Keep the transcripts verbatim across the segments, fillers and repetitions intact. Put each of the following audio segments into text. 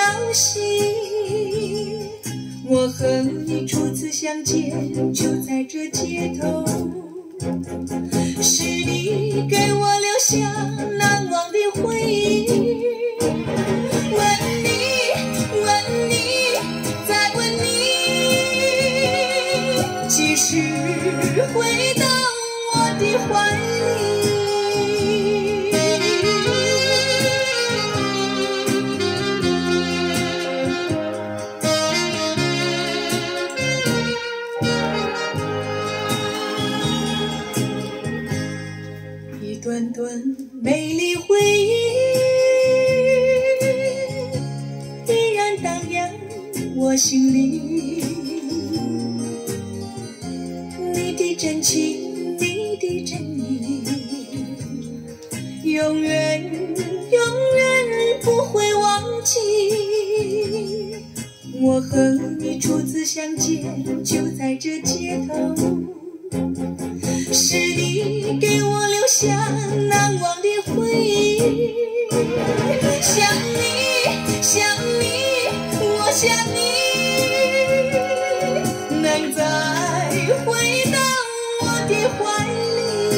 息。我和你初次相见，就在这街头，是你给我留下难忘的回忆。问你，问你，再问你，几时回到我的怀里？一段段美丽回忆依然荡漾我心里，你的真情，你的真意，永远永远不会忘记。我和你初次相见，就在这街头，是你给我留下难忘的回忆。想你，想你，我想你，能再回到我的怀里。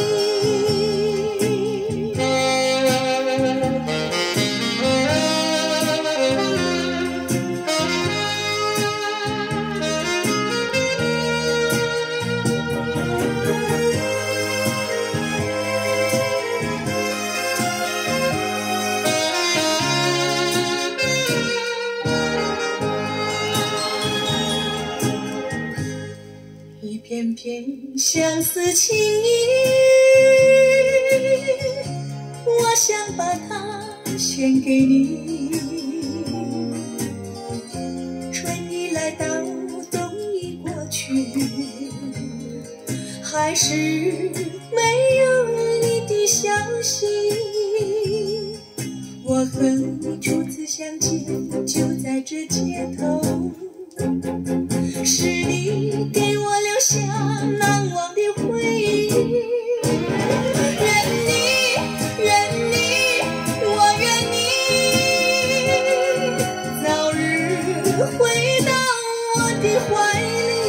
一片片相思情意，我想把它献给你。春已来到，冬已过去，还是没有你的消息。我和你初次相见，就在这街头，是你给我留下难忘的回忆。愿你，愿你，我愿你，早日回到我的怀里。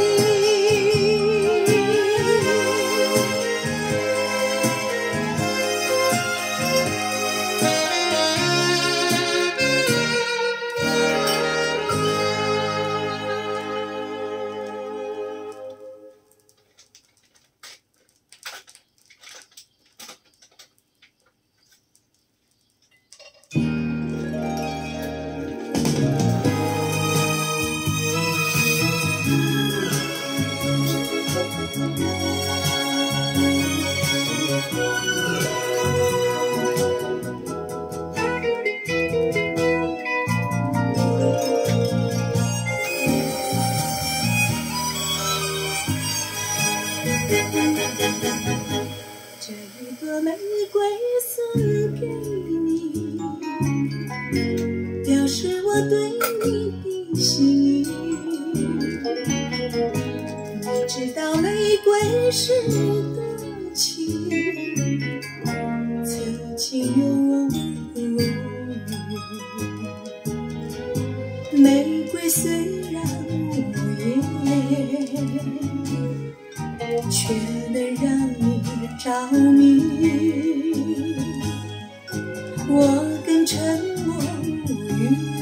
这一朵玫瑰送给你，表示我对你的心意。你知道玫瑰是多情，此情永无玫瑰虽然无言，却能让你着迷。我更沉默无语，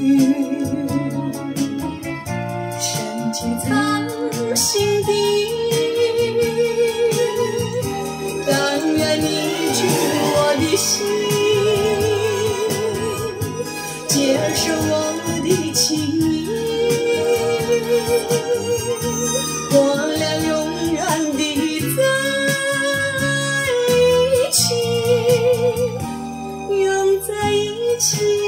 深情藏心底。但愿你知我的心，接受我的情意。我俩永远的在一起，永在一起。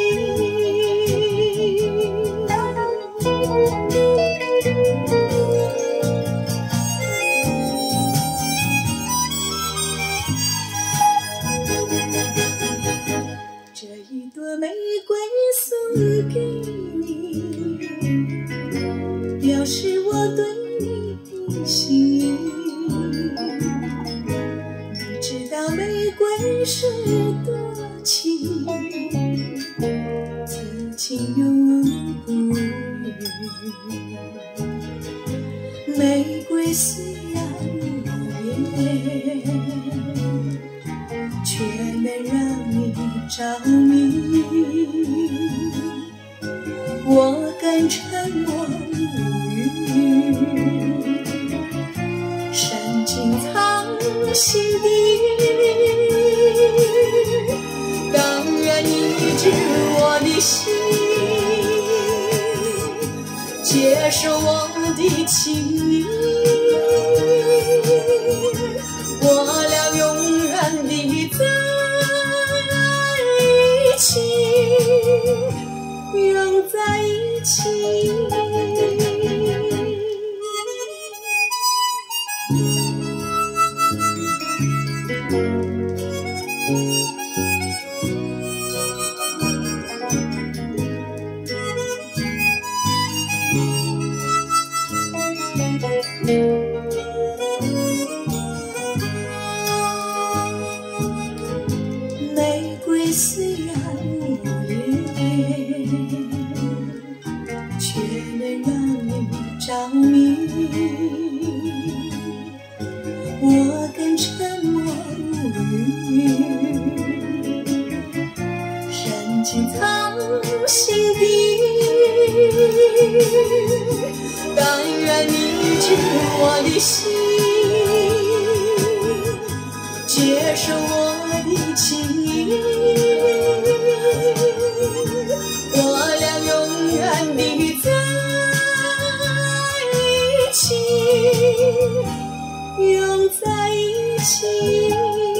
这一朵玫瑰送给你，表示我对你的心意。你知道玫瑰是多情，此情永无玫瑰虽然无言，却能让你着迷。我更沉默无语，深情藏心底。当然你知我的心，接受我的情意，我俩永远地在一起，永在一起。玫瑰虽然无言，却能让你着迷。我更沉默无语，深情藏心底。但愿你知我的心，接受我的情意，我俩永远地在一起，永在一起。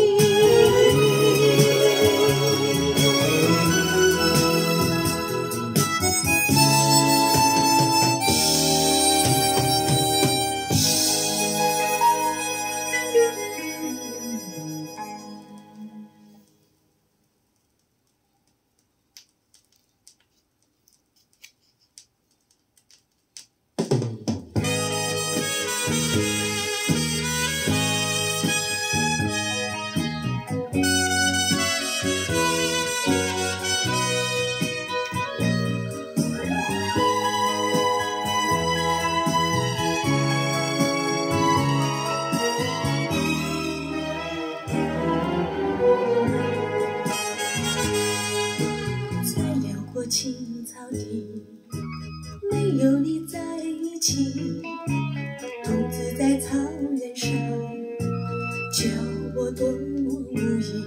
青草地，没有你在一起，独自在草原上，叫我多么无依。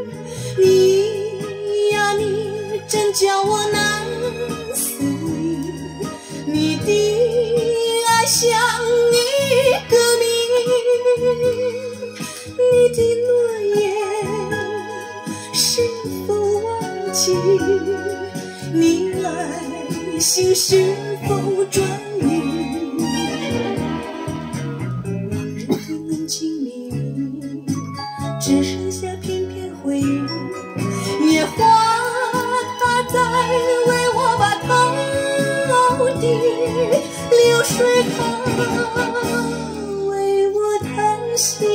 你呀你，真叫我难思议，你的爱像一个谜，你的诺言是否忘记？你来信是否转移？往日的浓情蜜意，只剩下片片回忆。野花它在为我把头低，流水它为我叹息。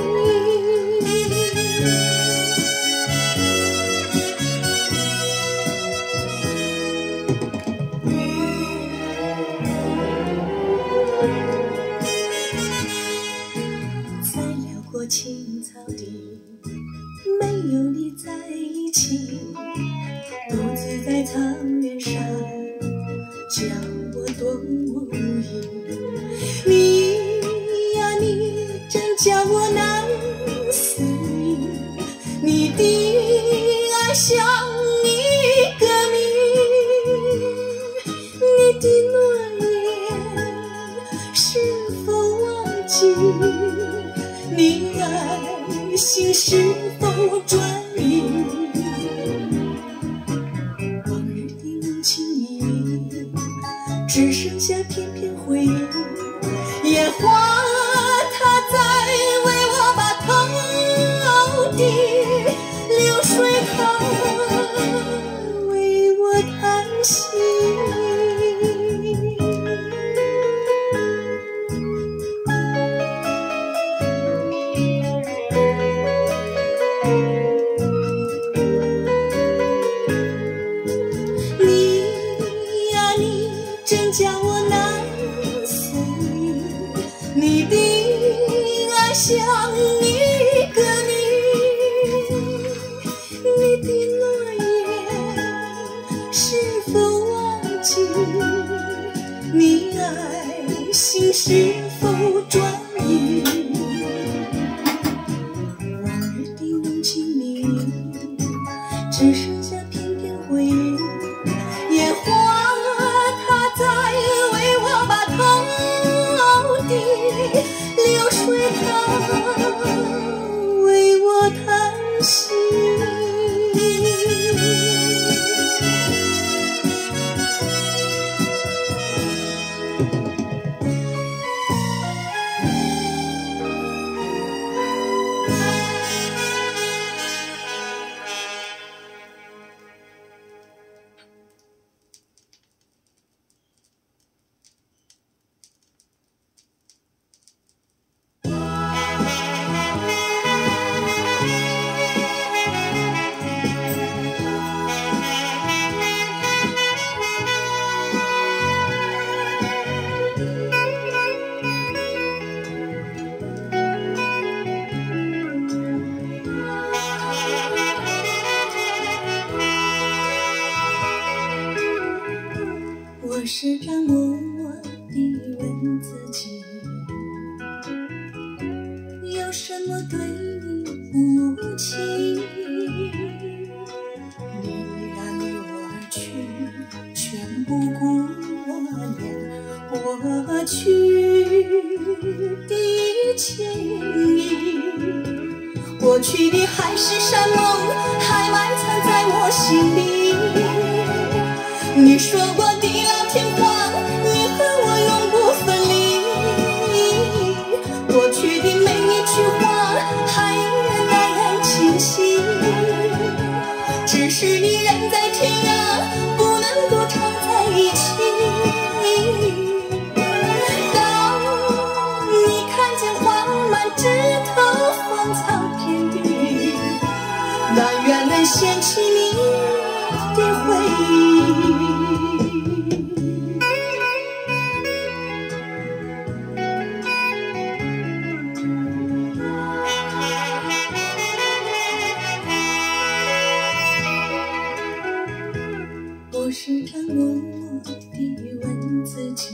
青草地，没有你在一起，独自在草原上，叫我多么无依。你呀你，真叫我难思议，你的爱像一个谜，你的诺言是否忘记？你爱心是否转移？往日的浓情蜜意，只剩下片片回忆。野花它在为我把头低，流水它为我叹息。真叫我难想一个你，你的诺言是否忘记？你爱心是否转移？往日的浓情蜜意，只剩下片片回忆。烟花它在为我把头低，流水它为我叹息。我时常默默地问自己，有什么对你不起？你然离我而去，全不顾我俩过去的情谊。过去的海誓山盟还埋藏在我心里。你说过地老天荒，你和我永不分离。过去的每一句话还依然那样清晰，只是你人在天涯，不能够常在一起。当你看见花满枝头，芳草遍地，但愿能掀起你的回忆。我时常默默地问自己，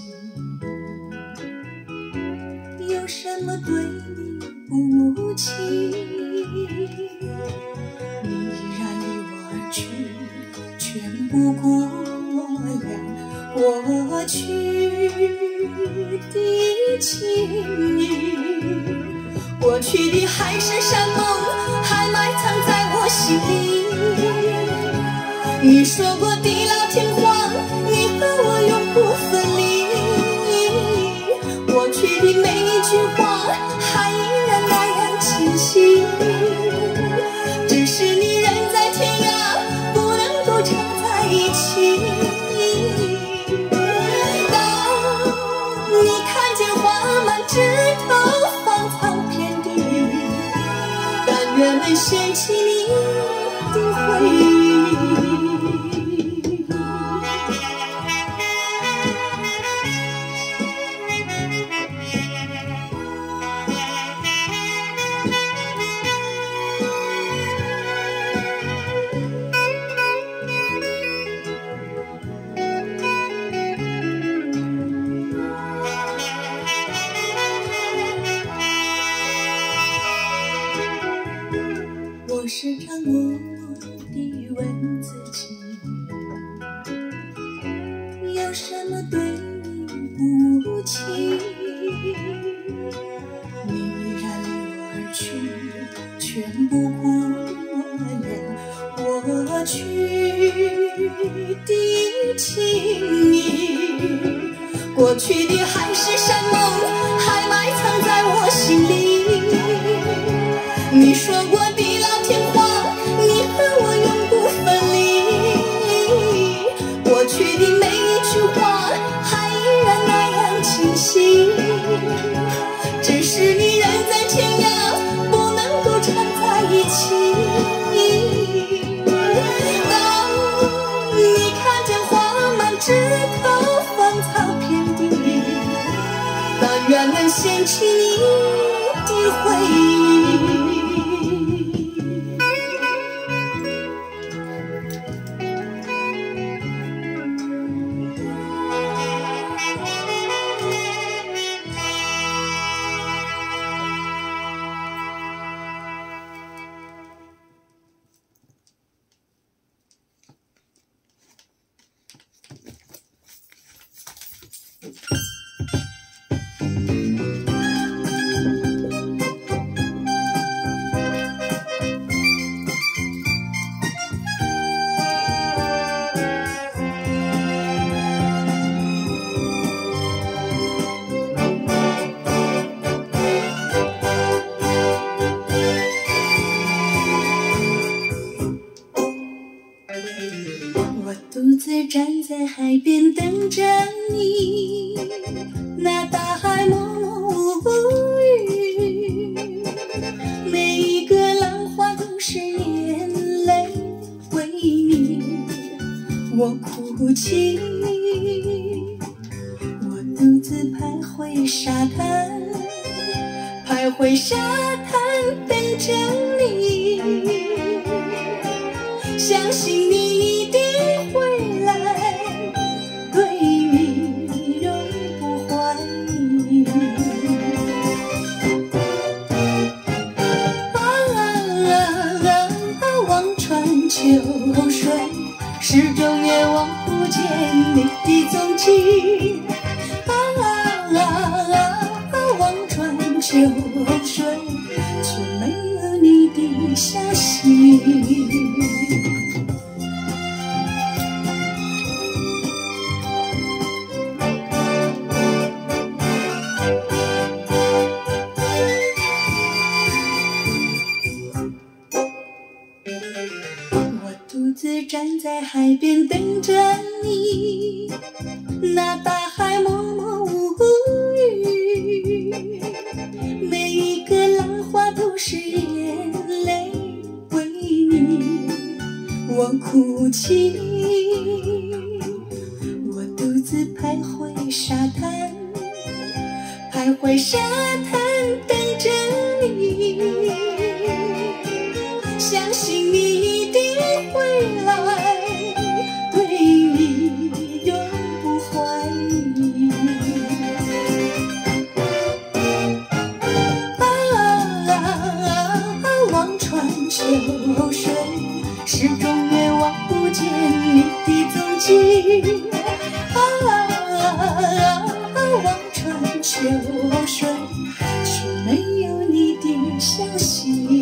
有什么对你不起？你依然离我而去，全不顾我俩过去的情谊。过去的海誓山盟还埋藏在我心里。你说过地老天荒，你和我永不分离。过去的每一句话还依然那样清晰，只是你人在天涯，不能够常在一起。当你看见花满枝头，芳草遍地，但愿能掀起你的回忆。我时常默默地问自己，有什么对你不起？你依然离我而去，全不顾我俩过去的情谊。过去的海誓山盟还埋藏在我心里。你说过地老天荒，你和我永不分离。过去的每一句话还依然那样清晰，只是你人在天涯，不能够常在一起。当你看见花满枝头，芳草遍地，但愿能掀起你的回忆。我独自站在海边等着你，那大海默默无语，每一个浪花都是眼泪为你，我哭泣。我独自徘徊沙滩，徘徊沙滩等着你，相信你一定会来，对你永不怀疑。啊啊啊啊！望穿秋水，始终也望不见你的踪迹。啊啊啊！望穿秋水，却没有你的消息。我独自站在海边等着你，那大海默默无语，每一个浪花都是眼泪为你，我哭泣。我独自徘徊沙滩，徘徊沙滩等着你，相信你一定会来，对你永不怀疑。啊啊啊！望穿秋水，始终也望不见你的踪迹。啊啊啊！望穿秋水，却没有你的消息。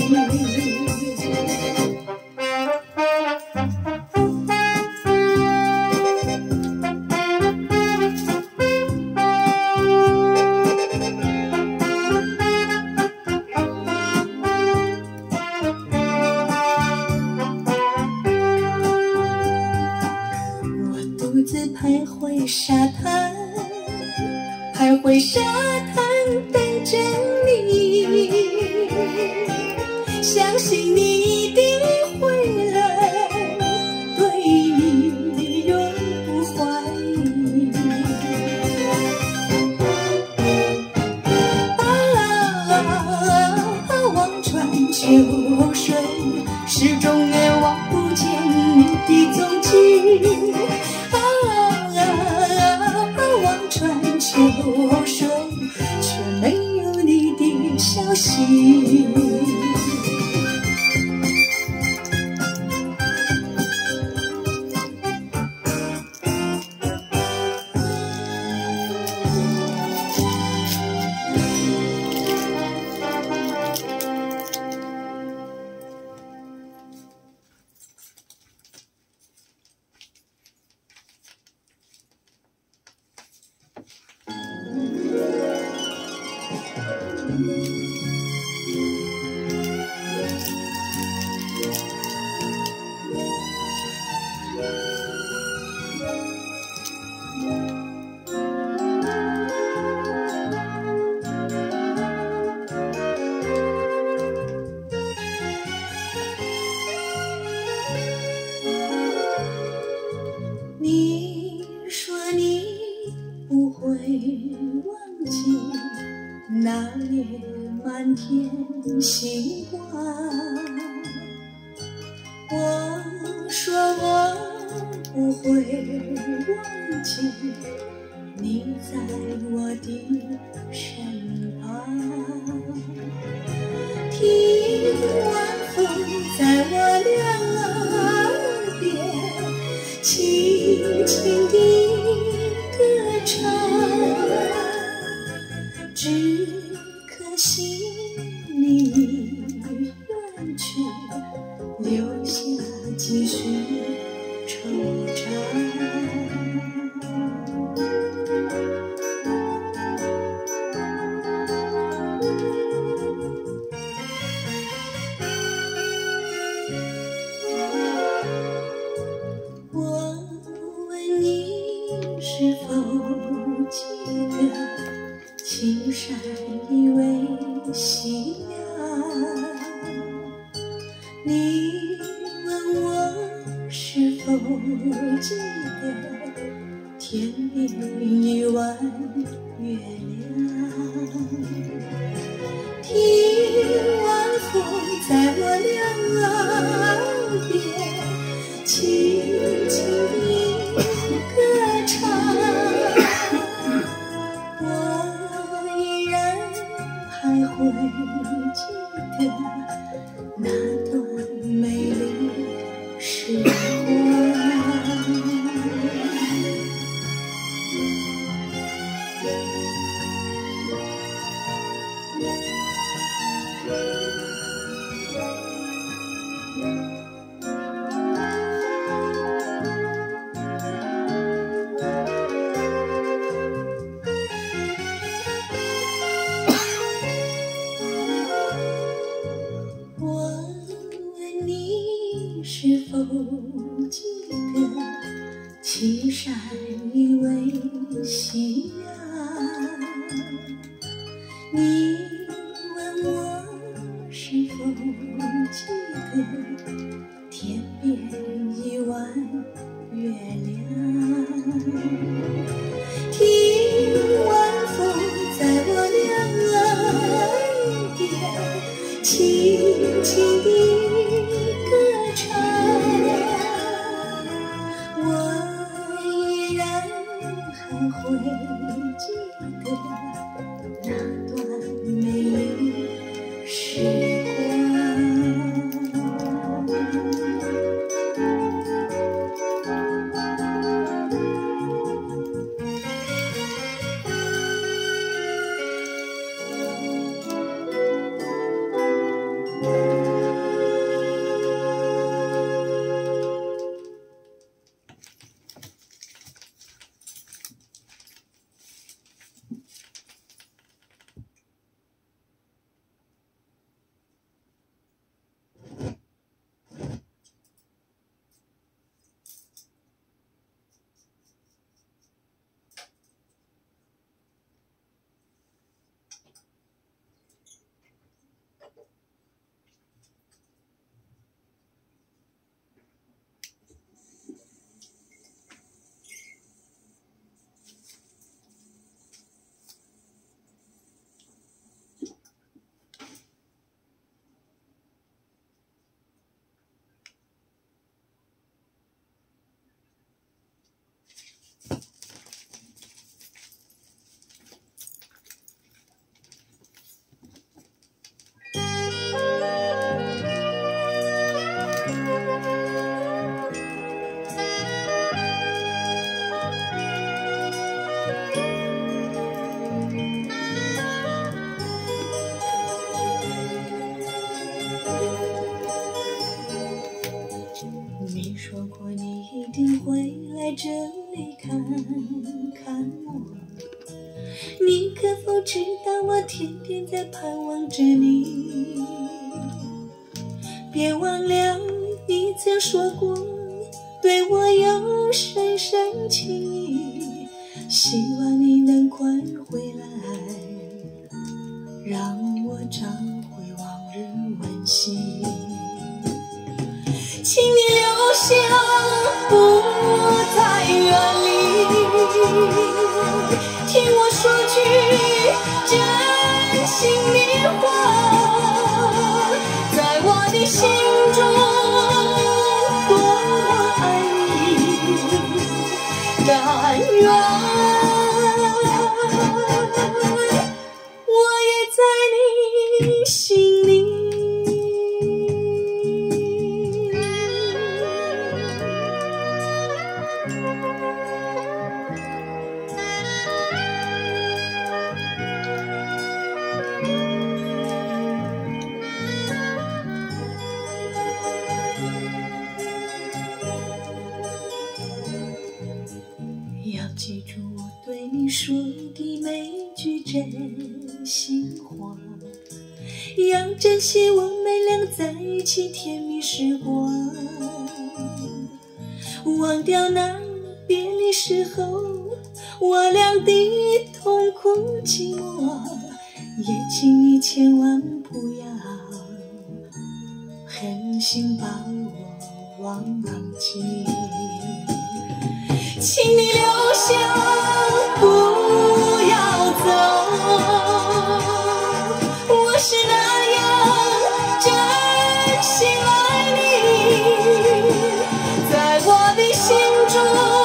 独自徘徊沙滩，徘徊沙滩等着你，相信你一定会来，对你永不怀疑。啊啊！望穿秋水，始终也望不见你的踪迹。秋水，却没有你的消息。你说你不会忘记那年满天星光。我说我不会忘记你在我的身旁，听晚风在我两耳边轻轻地歌唱，只可惜你已远去，留下几许惆怅。我问你是否记得青山依偎夕阳？你问我是否记得天边一弯月亮？听晚风在我两耳边轻轻地歌唱，我依然还会记得那段美丽时光。我问你是否记得青山依偎夕阳？你问我是否记得天边一弯月亮？听晚风在我两耳边轻轻地歌唱，我依然还会记得那段美丽时光。你说过你一定会来这里看看我，你可否知道我天天在盼望着你？别忘了你曾说过对我有深深情意，希望你能快回来，让我找回往日温馨。请你留下，不太远离，听我说句真心的话。 对你说的每句真心话，要珍惜我们俩在一起甜蜜时光，忘掉那别离时候我俩的痛苦寂寞，也请你千万不要狠心把我忘记，请你留下不要走，我是那样真心爱你，在我的心中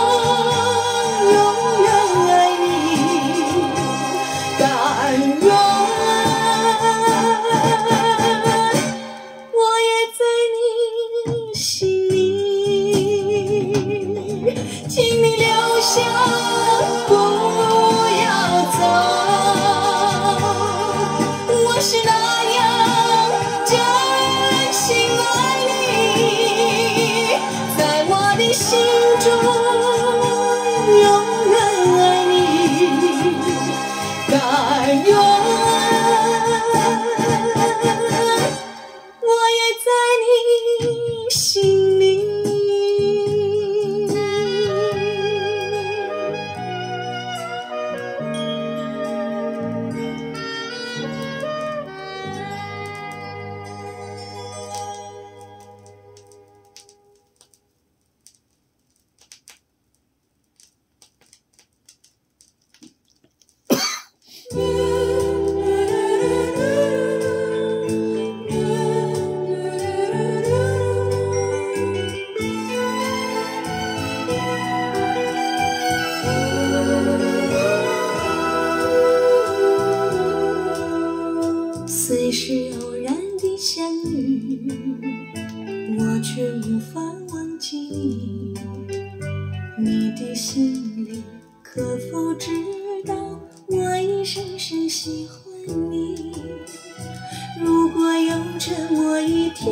永远爱你，但愿我也在你心里，请你留下不要走，我是那样真心爱你，在我的心中永远爱你，但愿我也在你心里。虽是偶然的相遇，我却无法忘记你。你的心里可否知道，我已深深喜欢你。如果有这么一天，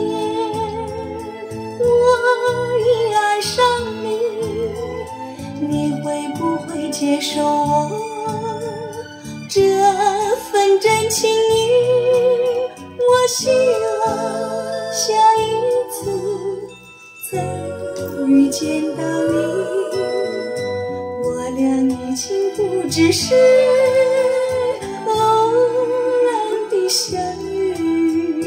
我已爱上你，你会不会接受我这份真情意？我希望下一次再遇见到你，我俩已经不只是偶然的相遇。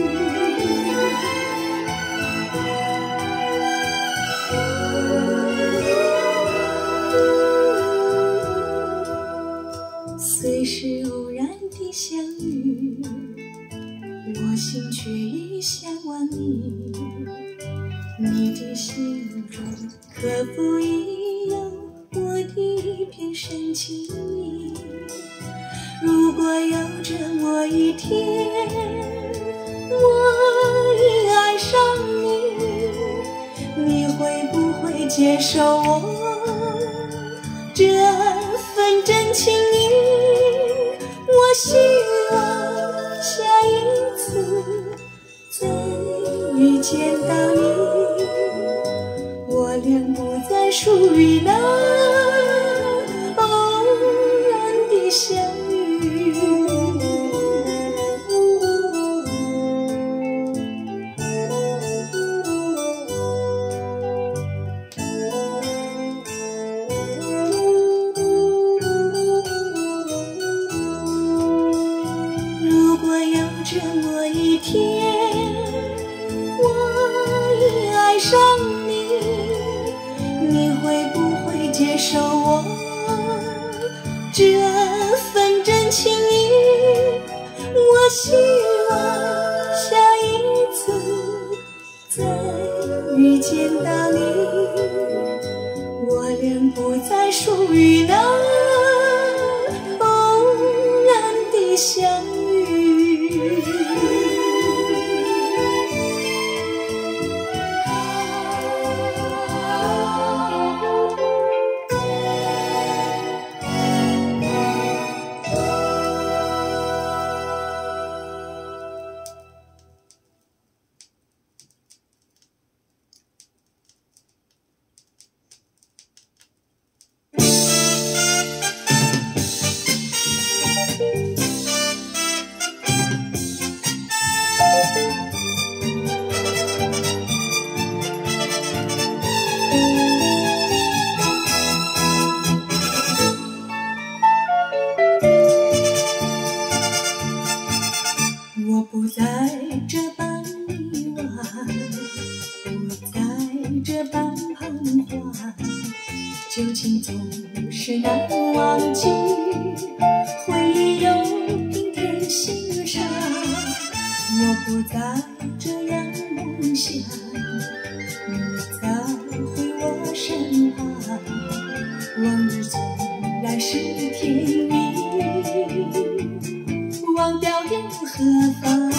虽是偶然的相遇，我心却已向往你。你的心中可否已有我的一片深情意？如果有这么一天，我已爱上你，你会不会接受我这份真情意？我希望下一次再遇见到你，我俩不再属于那偶然的相遇。如果有这么一天，我已爱上你，你会不会接受我这份真情意？我希望下一次再遇见到你，我俩不再属于那偶然的相遇。 忘记，回忆又平添心伤。我不再这样梦想，你再回我身旁。往日纵然是天意，忘掉又何妨？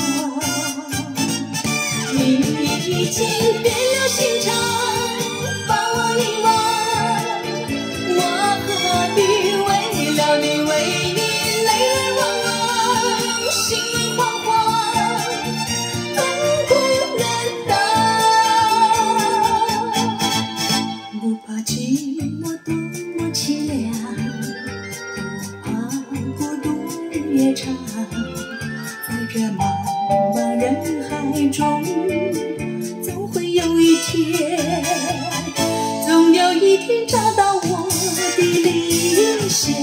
你已经变了心肠，把我遗忘。我何必为了你，为你泪眼汪汪，心慌慌，痛苦难当。不怕寂寞多么凄凉，不怕孤独日夜长，在这茫茫人海中，总会有一天，总有一天找到我的理想。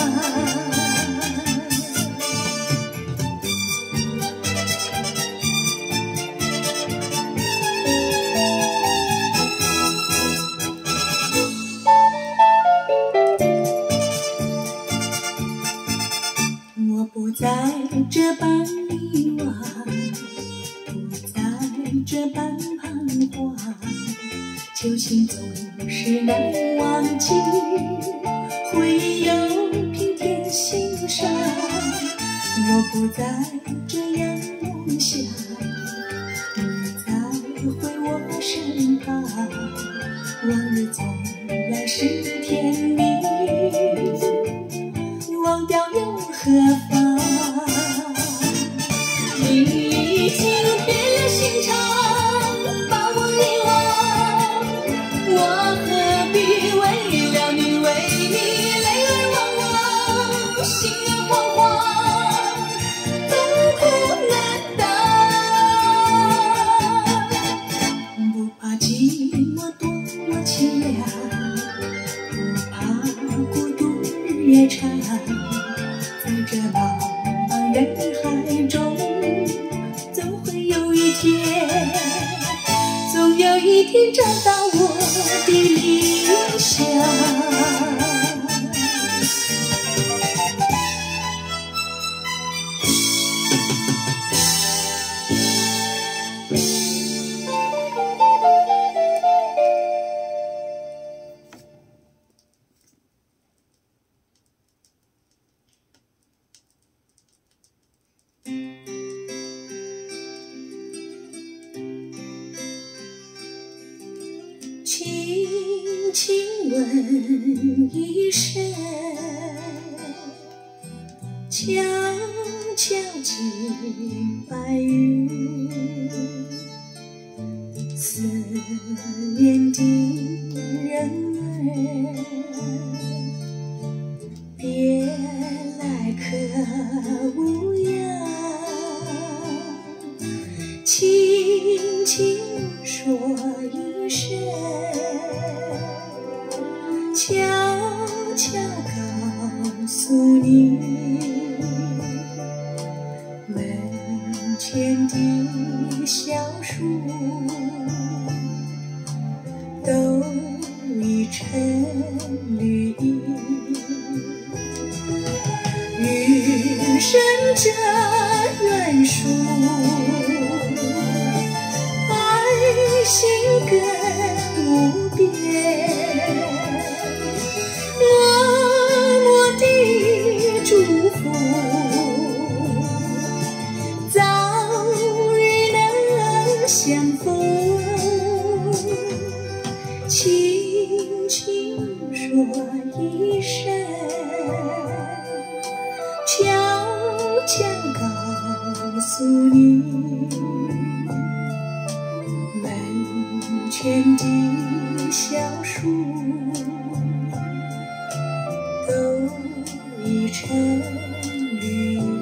我不再这般迷惘，不再这般彷徨，旧情总是难忘记，回忆又平添心伤。我不再这样梦想，你再回我身旁。往日纵然是甜蜜，忘掉又何妨？你已经变了心肠，把我遗忘。我何必为了你，为你泪眼汪汪，心慌慌，痛苦难当。不怕寂寞多么凄凉，不怕孤独日夜长，在这茫茫人海中，总会有一天，总有一天找到我的理想。轻轻问一声，悄悄寄白云。思念的人儿，别来可无恙？轻轻说一声，悄悄告诉你，门前的小树都已成绿意。余生这缘树，爱心更无边。默默地祝福，早日能相逢。轻轻说一声，悄悄告诉你，门前的小树都已成绿意。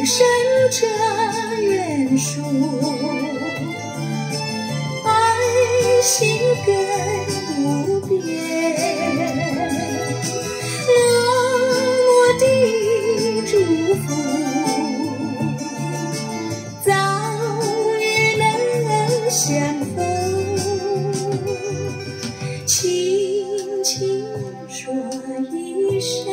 生这缘数，爱心更无边，默默的祝福，早日能相逢，轻轻说一声，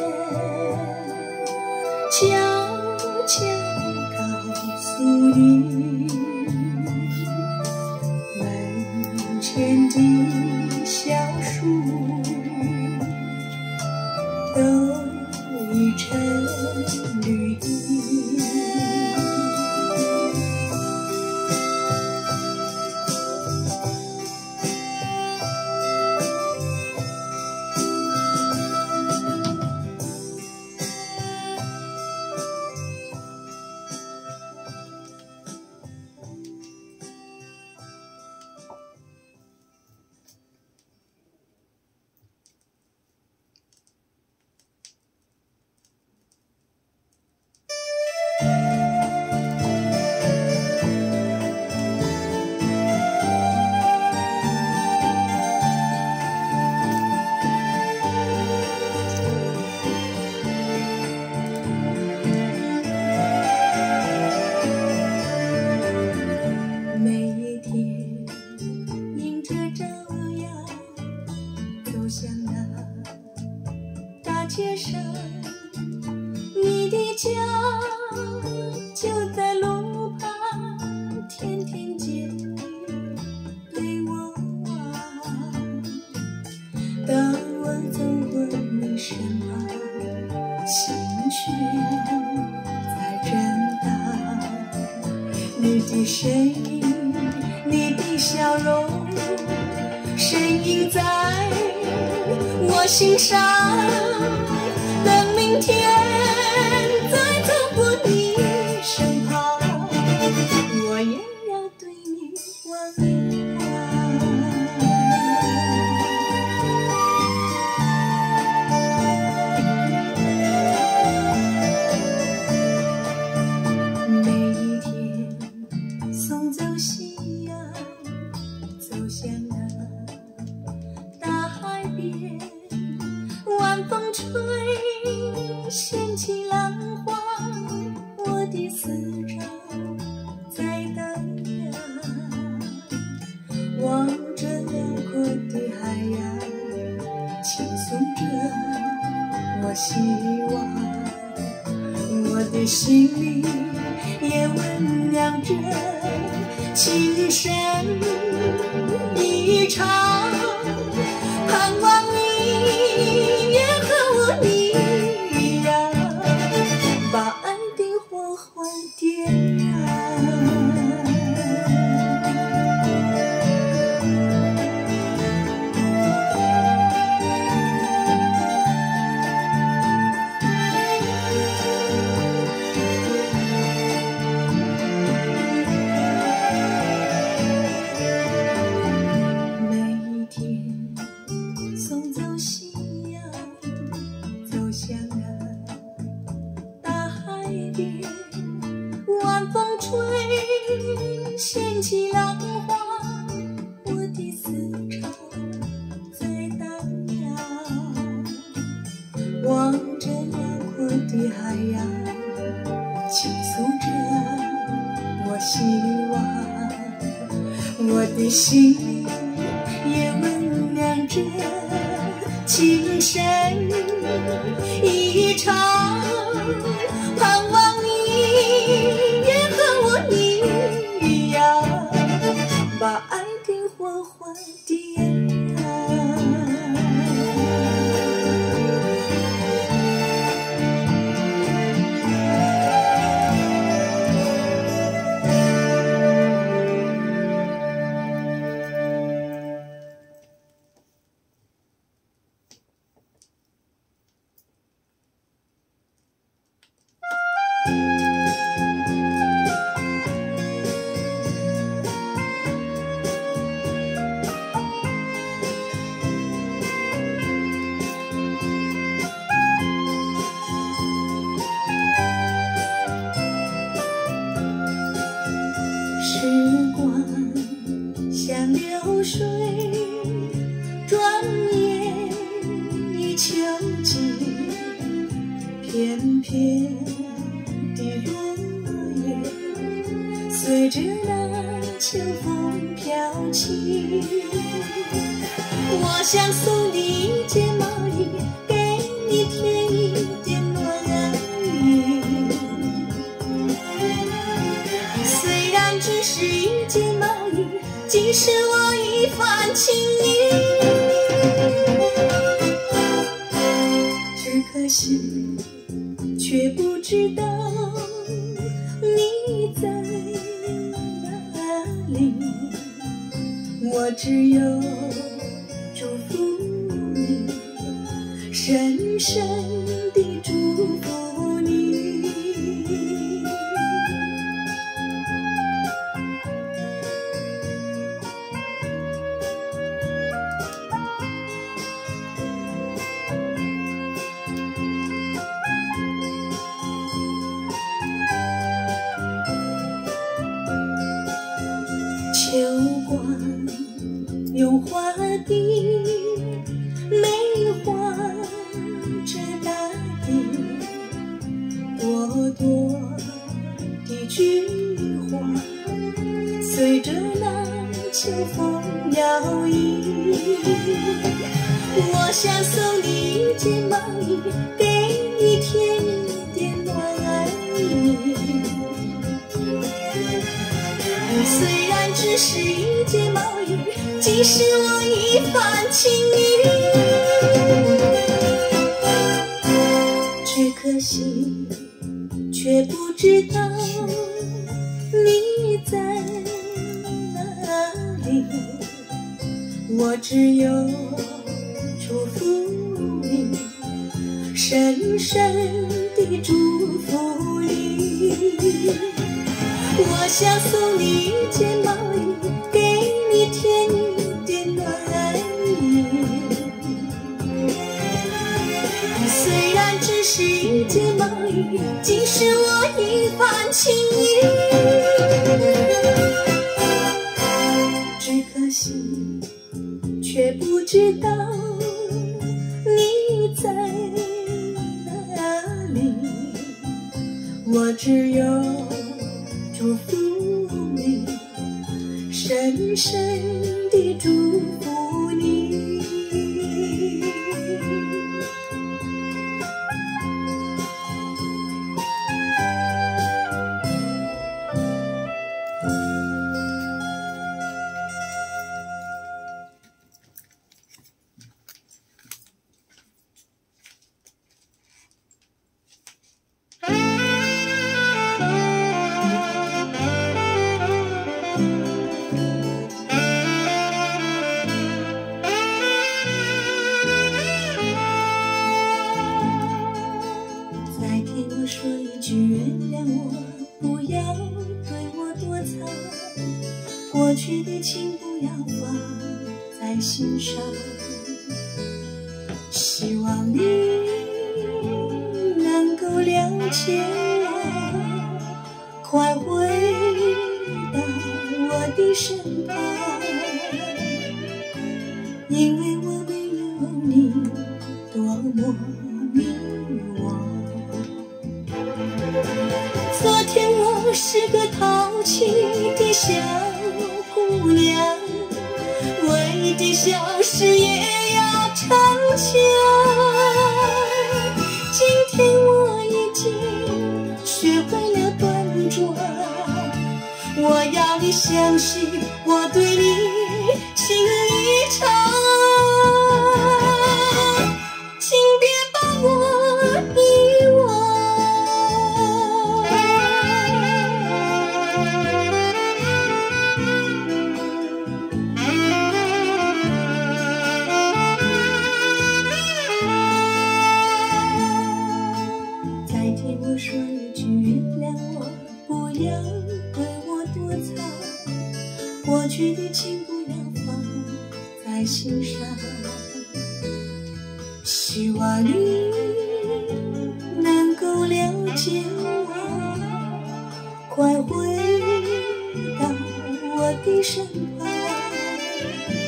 悄悄告诉你，门前的小树都已成绿荫。街上，你的家就在路旁，天天见你对我望。当我走过你身旁，心却在震荡。你的身影，你的笑容，身影在我心上。等明天再走过你身旁，我也要对你望一望。每一天送走夕阳，走向那大海边，晚风吹掀起浪花，我的思潮在荡漾。望着辽阔的海洋，倾诉着我希望，我的心里也温暖着情深一场，盼望你也和我一样，把爱的火花点燃。每一天送走夕阳，走向那大海边，晚风吹掀起浪花，我的思潮在荡漾。望着辽阔的海洋，倾诉着我希望，我的心里也温暖着情深一场，盼望你也和我一样，把爱的火花点燃。 如水，转眼已秋季，片片的落叶随着那秋风飘起。我想送你一件毛衣，给你添一点暖意。虽然只是一件毛衣，既是我一番情意。只可惜，却不知道你在哪里。我只有祝福你，深深地祝福你。秋光用花滴美化这大地，朵朵的菊花随着那秋风摇曳。我想送你一件毛衣，给你添一点暖意。虽然只是一件毛衣，既是我一番情意。只可惜，却不知道你在哪里。我只有祝福你，深深地祝福你。我想送你一件毛衣，给你添一点暖意。虽然只是一件毛衣，既是我一番情意。只可惜，却不知道你在哪里。我只有祝福你，深深地祝福你。说一句原谅我，不要对我躲藏，过去的情不要放在心上。希望你能够了解我，快回到我的身旁，因为我没有你多么迷惘。昨天我是个淘气的小姑娘，为的小事也要逞强。今天我已经学会了端庄，我要你相信我对你情意长。请别把我遗忘，我说一句原谅我，不要对我躲藏，过去的情不要放在心上。希望你能够了解我，快回到我的身旁，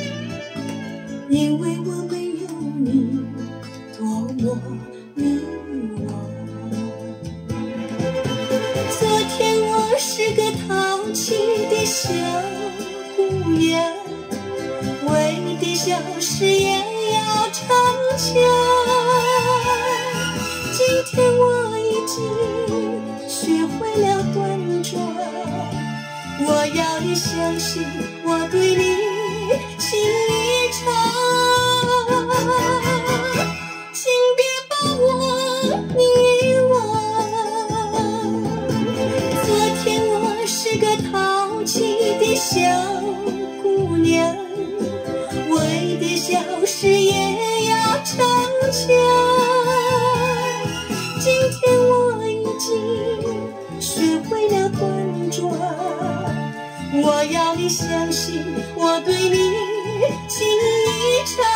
因为我没有你多么迷惘。昨天我是个淘气的小姑娘，为的小事也要逞强。今天我已经学会了端庄，我要你相信我对你情意长，请别把我遗忘。昨天我是个淘气的小姑娘，为的小事也要逞强。今天我已经学会了端庄，我要你相信我对你情意长。